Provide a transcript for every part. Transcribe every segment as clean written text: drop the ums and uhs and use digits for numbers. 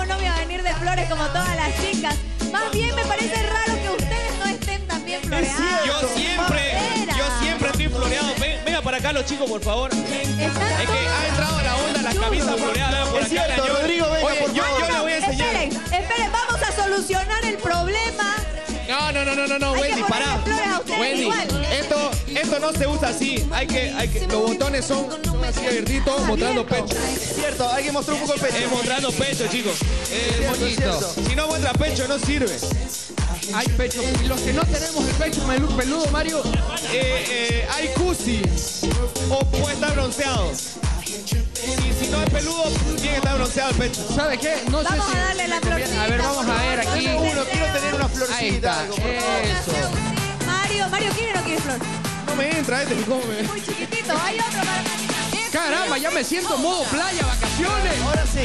¿Cómo no voy a venir de flores como todas las chicas? Más bien me parece raro que ustedes no estén tan bien floreados. Yo siempre estoy floreado. Venga para acá los chicos, por favor. Es que ha entrado a la onda las camisas floreadas. Por acá, Rodrigo, venga, oye, por favor. Yo le voy a enseñar. Esperen, vamos a solucionar el problema. No, Wendy, pará. Wendy, esto no se usa así. Los botones son así abiertitos, mostrando pecho. Es cierto, hay que mostrar un poco el pecho. Mostrando pecho, chicos. Moñito. Si no muestra pecho, no sirve. Hay pecho. Y los que no tenemos el pecho peludo, Mario. Hay cusi. O puede estar bronceado. Y si no es peludo, tiene que estar bronceado el pecho. ¿Sabe qué? No Vamos sé si... a darle la florcita. A ver, vamos a ver aquí. Quiero tener una florcita. Ahí está. Eso. Mario, ¿quiere o no quiere flor? No me entra este, ¿cómo me...? Muy chiquitito, hay otro para... Caramba, ya me siento modo playa, vacaciones. Ahora sí.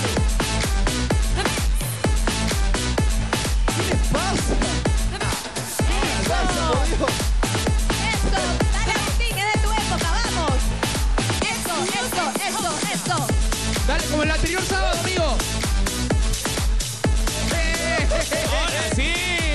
¿Qué les pasa? ¿Qué les pasa, por Dios? Eso, dale Agustín, es de tu época, vamos. Eso. Dale, como el anterior sábado, amigo. ¡Ahora sí!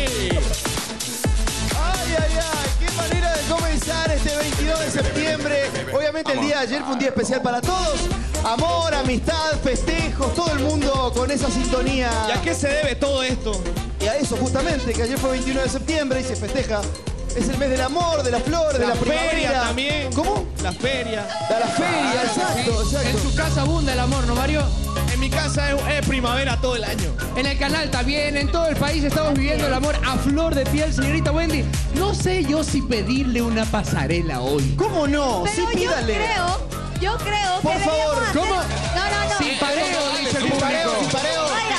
Ay, qué manera de comenzar este 22 de septiembre. Obviamente el día de ayer fue un día especial para todos. Amor, amistad, festejos, todo el mundo con esa sintonía. ¿Y a qué se debe todo esto? Y a eso justamente, que ayer fue 21 de septiembre y se festeja. Es el mes del amor, de la flor, de la primavera. Feria también. ¿Cómo? La feria. De la feria, exacto. En su casa abunda el amor, ¿no, Mario? En mi casa es primavera todo el año. En el canal también, en todo el país estamos viviendo el amor a flor de piel, señorita Wendy. No sé yo si pedirle una pasarela hoy. ¿Cómo no? Pero Sí, pídale. yo creo Por que favor, deberíamos hacer... ¿cómo? No. Sin pareo, dice el Sin público. pareo.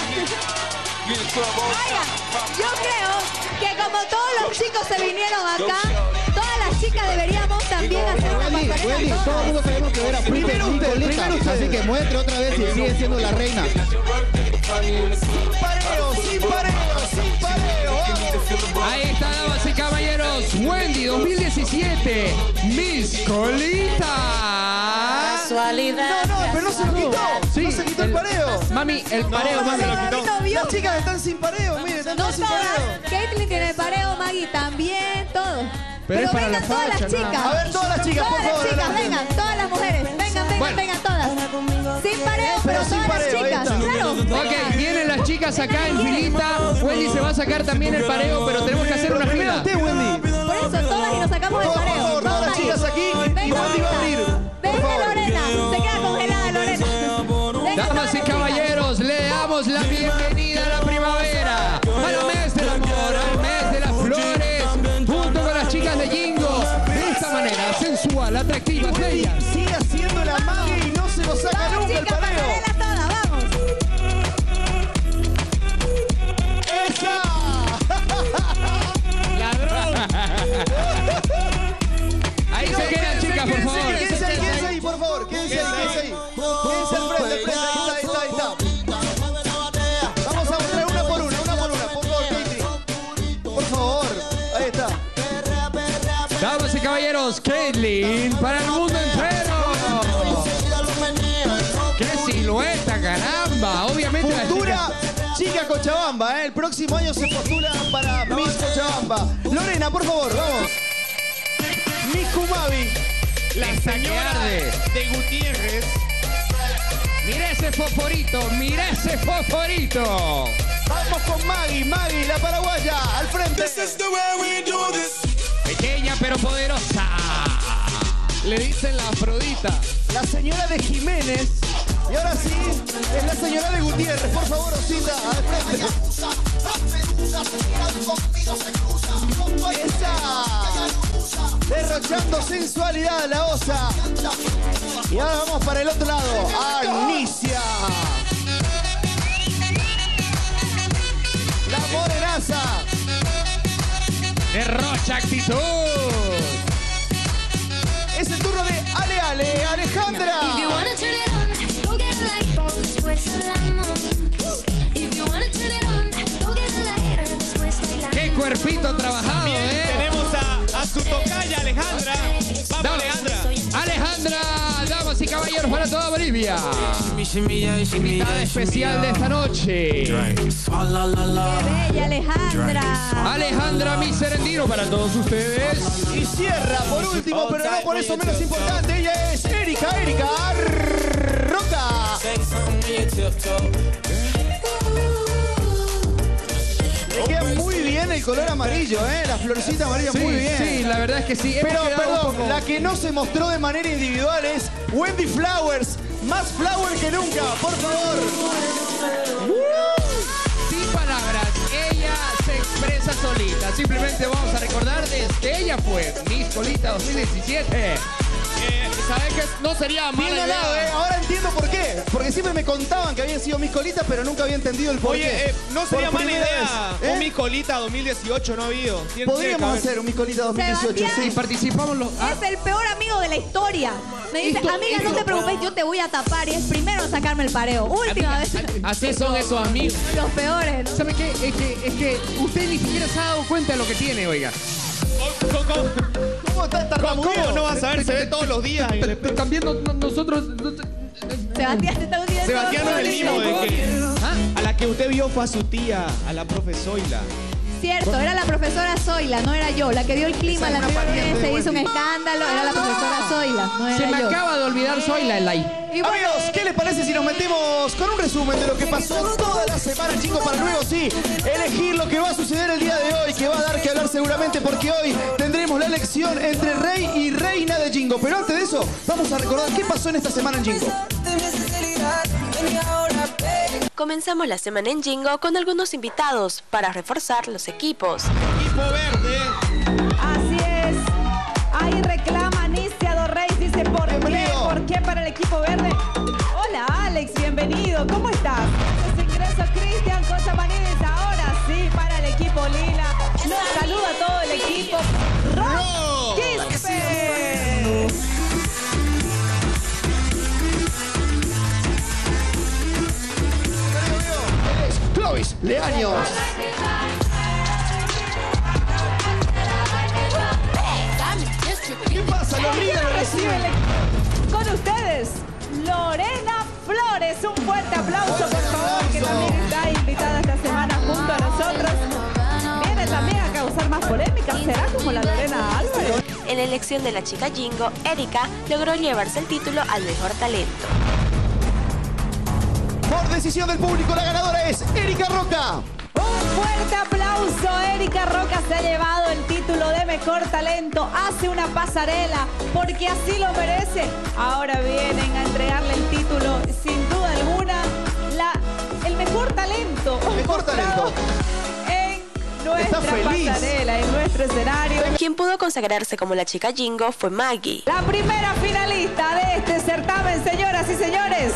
Oiga, yo creo que como todos los chicos se vinieron acá, todas las chicas deberíamos también hacer una Wendy, pasarela. todo el mundo sabemos que era Primero usted. así que muestre otra vez si sigue siendo la reina. Sin pareo. Ahí está, damas y caballeros. Wendy 2017. Miss Colita. No, pero no se lo quitó. Sí, no se quitó el pareo. Mami, el pareo, no mami. se lo quitó. Las chicas están sin pareo, miren, están No todas sin todas. pareo. Caitlyn tiene pareo, Maggie también, todo. Pero es para vengan la todas facha, las chicas. nada A ver, todas las chicas, por Todas favor. las chicas, adelante. vengan, todas las mujeres. Vengan, Bueno. todas. Sin pareo, pero sin todas las pareo, ahí chicas. está. Claro. Ok, vienen las chicas acá en filita. Wendy se va a sacar también el pareo, pero tenemos que hacer una Primero fila. usted, Wendy. Por eso todas y nos sacamos el Por pareo. favor, todas las Maggie. chicas aquí y Wendy va a abrir. Por Venga favor. Lorena, se queda congelada Lorena. Venga, Damas todas y las caballeros, le damos la bienvenida a la primavera, al mes del amor, al mes de las flores, junto con las chicas de Jingo. De esta manera, sensual, atractiva, bella. Sigue haciendo la magia y no se lo saca Vamos, nunca el chicas, pareo. pasarela todas, vamos. ¡Esa! Ahí se quedan, chicas, por favor. Quédense ahí, por favor. Quédense ahí. Quédense al frente. Ahí está. Vamos a mostrar una por una. Por favor, Caitlyn. Por favor. Ahí está. Damas y caballeros, Caitlyn para el mundo entero. ¡Qué silueta, caramba! Obviamente la Futura chica Cochabamba, ¿eh? El próximo año se postula para Miss Cochabamba. Lorena, por favor, vamos. Miss Kumavi. La señora de Gutiérrez. Mira ese fosforito, mira ese fosforito. Vamos con Maggie, la paraguaya, al frente. Pequeña pero poderosa. Le dicen la Afrodita. La señora de Jiménez. Y ahora sí, es la señora de Gutiérrez. Por favor, Osita, al frente. Esa. Derrochando sensualidad, la osa. Y ahora vamos para el otro lado. Anicia. La morenaza. Derrocha actitud. Es el turno de Alejandra. Qué cuerpito trabajado, Tenemos a su tocaya Alejandra. Vamos, Alejandra. Alejandra, damas y caballeros, para toda Bolivia. Invitada especial de esta noche. ¡Qué bella, Alejandra! Alejandra Miserendino para todos ustedes. Y cierra, por último, pero no por eso menos importante, ella es Erika Roca. Le queda muy bien el color amarillo, la florcita amarilla muy bien. Sí, la verdad es que sí. Pero, perdón, la que no se mostró de manera individual es Wendy Flowers. Más flower que nunca, por favor. Sin palabras, ella se expresa solita. Simplemente vamos a recordar que ella fue Miss Colita 2017. ¿Sabes qué? No sería mala Bien idea. ganado, Ahora entiendo por qué. Porque siempre me contaban que habían sido Miss Colita, pero nunca había entendido el porqué. Oye, no sería Por mala primera idea. vez, Un Miss Colita 2018 no ha habido. Podríamos hacer un Miss Colita 2018, Sebastián. sí. Y participamos los... Es el peor amigo de la historia. Me dice, amiga, no te preocupes, yo te voy a tapar. Y es primero sacarme el pareo. Última vez. Así son esos amigos. Los peores, ¿no? ¿Sabe qué? Es que usted ni siquiera se ha dado cuenta de lo que tiene, oiga. ¿Cómo está tartamudeando? ¿Cómo no vas a ver? Se ve todos los días. Pero también nosotros... Sebastián, te está hundiendo. Sebastián no es el mismo de que... A la que usted vio fue a su tía, a la profe Zoila. Cierto, era la profesora Zoila, no era yo. La que dio el clima la anterior vez, se hizo un escándalo, era la profesora Zoila, no era Se me yo. acaba de olvidar Zoila el like. Y bueno, Amigos, ¿qué les parece si nos metemos con un resumen de lo que pasó toda la semana, chicos, para luego sí elegir lo que va a suceder el día de hoy, que va a dar que hablar seguramente porque hoy tendremos la elección entre rey y reina de Jingo. Pero antes de eso, vamos a recordar qué pasó en esta semana en Jingo. Comenzamos la semana en Jingo con algunos invitados para reforzar los equipos. Equipo verde. Así es. Ahí reclama Niciado Reyes, dice ¿por qué? Bienvenido. ¿Por qué para el equipo verde? Hola Alex, bienvenido. ¿Cómo estás? Los ingresos Cristian Cochamanís, ahora sí para el equipo Lila. Nos saluda a todo el equipo. Rock Quispe. Clovis Leaños. ¿Qué pasa? Los líderes reciben. Con ustedes, Lorena Flores. Un fuerte aplauso, por favor, que también está invitada esta semana junto a nosotros. Viene también a causar más polémica. ¿Será como la Lorena Álvarez? En la elección de la chica Jingo, Erika logró llevarse el título al mejor talento. Por decisión del público, la ganadora es Erika Roca. Un fuerte aplauso. Erika Roca se ha llevado el título de mejor talento. Hace una pasarela porque así lo merece. Ahora vienen a entregarle el título, sin duda alguna, el mejor talento. Mejor talento. En nuestra Está feliz. pasarela, en nuestro escenario. Quien pudo consagrarse como la chica Jingo fue Maggie. La primera finalista de este certamen, señoras y señores,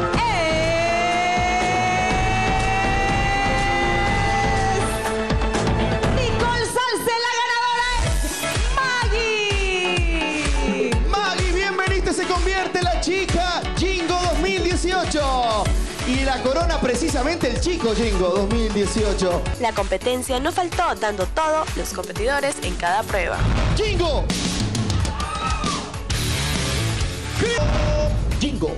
Nicole Salce. La ganadora es Maggie. Maggie, bienvenida, se convierte en la chica Jingo 2018. Y la corona precisamente el chico Jingo 2018. La competencia no faltó, dando todo los competidores en cada prueba. Jingo. Jingo.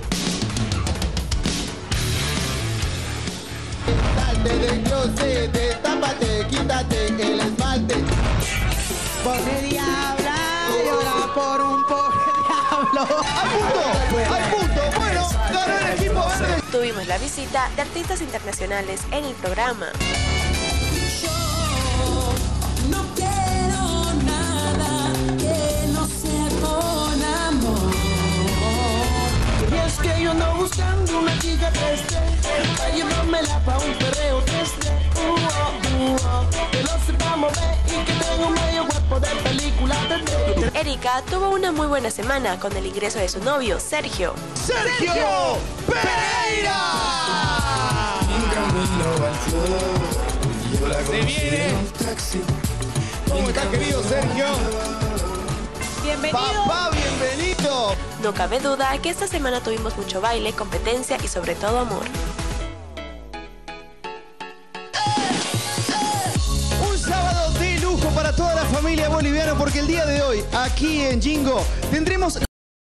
Salte del closet, tápate, quítate el esmalte. Pobre diabla, llora por un pobre diablo. Al punto. Bueno, ganó el equipo verde. Tuvimos la visita de artistas internacionales en el programa. No quiero nada que no sea con amor. Y es que yo ando buscando una chica que esté para llevármela pa' un perreo que esté. Que no sepa mover y que tenga un medio cuerpo de película de Erika tuvo una muy buena semana con el ingreso de su novio, Sergio. Sergio Pereira. Se viene. ¿Cómo está, querido Sergio? Bienvenido. Papá, bienvenido. No cabe duda que esta semana tuvimos mucho baile, competencia y sobre todo amor. Un sábado de lujo para toda la familia boliviana porque el día de hoy, aquí en Jingo, tendremos